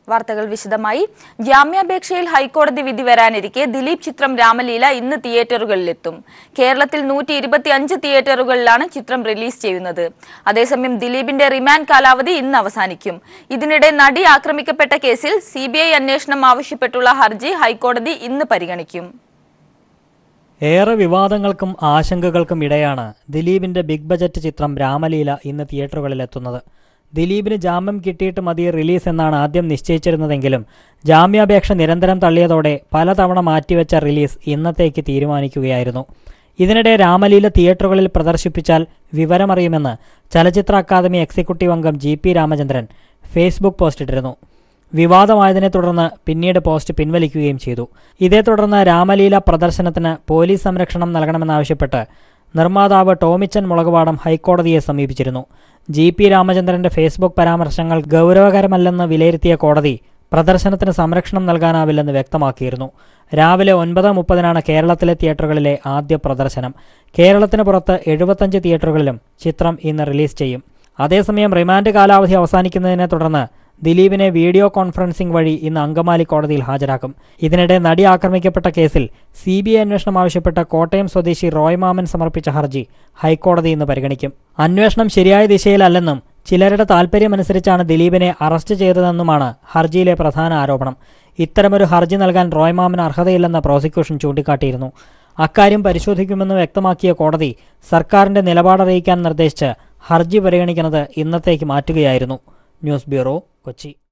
വാർത്തകൾ വിശദമായി. ജാമ്യാപേക്ഷയിൽ ഹൈക്കോടതി വിധി വരാനിരിക്കെ ദിലീപ് ചിത്രം രാമലീല ഇന്ന് തിയേറ്ററുകളിലെത്തും. കേരളത്തിൽ 125 തിയേറ്ററുകളിലാണ് ചിത്രം റിലീസ് ചെയ്യുന്നത്. അതേസമയം ദിലീപിന്റെ റിമാൻഡ് കാലാവധി ഇന്ന് അവസാനിക്കും. ഇതിനിടെ നടി ആക്രമിക്കപ്പെട്ട കേസിൽ CBI അന്വേഷണം ആവശ്യപ്പെട്ടുള്ള ഹർജി ഹൈക്കോടതി ഇന്ന് പരിഗണിക്കും. ഏറെ വിവാദങ്ങൾക്കും ആശങ്കകൾക്കും ഇടെയാണ് ദിലീപിന്റെ ബിഗ് ബജറ്റ് ചിത്രം രാമലീല ഇന്ന് തിയേറ്ററുകളിലെത്തുന്നത്. ദിലീപിന് ജാമ്യം കിട്ടിയിട്ട് മതി റിലീസ് എന്നാണ് ആദ്യം നിശ്ചയിച്ചിരുന്നതെങ്കിലും ജാമ്യാപേക്ഷ നിരന്തരം തള്ളിയതോടെ പലതവണ മാറ്റിവെച്ച റിലീസ് ഇന്നത്തേക്ക് തീരുമാനിക്കുകയായിരുന്നു. ഇതിനിടെ രാമലീല തിയേറ്ററുകളിൽ പ്രദർശിപ്പിച്ചാൽ വിവരമറിയുമെന്ന് ചലച്ചിത്ര അക്കാദമി എക്സിക്യൂട്ടീവ് അംഗം GP രാമചന്ദ്രൻ ഫേസ്ബുക്ക് പോസ്റ്റിട്ടിരുന്നു. വിവാദമായതിനെ തുടർന്ന് പിന്നീട് പോസ്റ്റ് പിൻവലിക്കുകയും ചെയ്തു. ഇതേ തുടർന്ന് രാമലീല പ്രദർശനത്തിന് പോലീസ് സംരക്ഷണം നൽകണമെന്നാവശ്യപ്പെട്ട് നിർമ്മാതാവ് ടോമിച്ചൻ മുളകുപാടം ഹൈക്കോടതിയെ സമീപിച്ചിരുന്നു. GP രാമചന്ദ്രന്റെ ഫേസ്ബുക്ക് പരാമർശങ്ങൾ ഗൗരവകരമല്ലെന്ന് വിലയിരുത്തിയ കോടതി പ്രദർശനത്തിന് സംരക്ഷണം നൽകാനാവില്ലെന്ന് വ്യക്തമാക്കിയിരുന്നു. രാവിലെ 9:30 കേരളത്തിലെ തിയേറ്ററുകളിലെ ആദ്യ പ്രദർശനം. കേരളത്തിന് പുറത്ത് 75 തിയേറ്ററുകളിലും ചിത്രം ഇന്ന് റിലീസ് ചെയ്യും. അതേസമയം റിമാൻഡ് കാലാവധി അവസാനിക്കുന്നതിനെ തുടർന്ന് ദിലീപിനെ വീഡിയോ കോൺഫറൻസിംഗ് വഴി ഇന്ന് അങ്കമാലി കോടതിയിൽ ഹാജരാക്കും. ഇതിനിടെ നടി ആക്രമിക്കപ്പെട്ട കേസിൽ CBI അന്വേഷണം ആവശ്യപ്പെട്ട കോട്ടയം സ്വദേശി റോയ് മാമൻ സമർപ്പിച്ച ഹർജി ഹൈക്കോടതി ഇന്ന് പരിഗണിക്കും. അന്വേഷണം ശരിയായ ദിശയിലല്ലെന്നും ചിലരുടെ താൽപര്യമനുസരിച്ചാണ് ദിലീപിനെ അറസ്റ്റ് ചെയ്തതെന്നുമാണ് ഹർജിയിലെ പ്രധാന ആരോപണം. ഇത്തരമൊരു ഹർജി നൽകാൻ റോയ് മാമന് അർഹതയില്ലെന്ന് പ്രോസിക്യൂഷൻ ചൂണ്ടിക്കാട്ടിയിരുന്നു. അക്കാര്യം പരിശോധിക്കുമെന്ന് വ്യക്തമാക്കിയ കോടതി സർക്കാരിന്റെ നിലപാടറിയിക്കാൻ നിർദ്ദേശിച്ച് ഹർജി പരിഗണിക്കുന്നത് ഇന്നത്തേക്ക് മാറ്റുകയായിരുന്നു. News bureau, Kochi.